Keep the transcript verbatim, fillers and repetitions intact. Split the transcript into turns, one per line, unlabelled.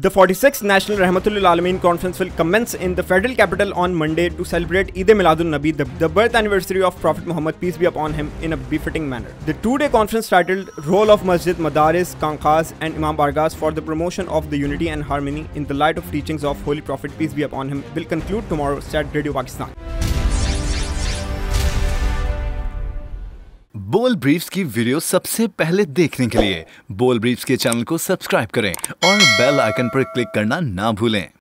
The forty-sixth National Rehmatulil Alameen Conference will commence in the federal capital on Monday to celebrate Eid Miladun Nabi, the, the birth anniversary of Prophet Muhammad, peace be upon him, in a befitting manner. The two-day conference titled Role of Masjid, Madaris, Kankhas and Imam Bargas for the promotion of the unity and harmony in the light of teachings of Holy Prophet, peace be upon him, will conclude tomorrow at Radio Pakistan.
Bol briefs की video सबसे पहले देखने के लिए बोल briefs के channel को subscribe करें और बेल आइकन पर क्लिक करना ना भूलें।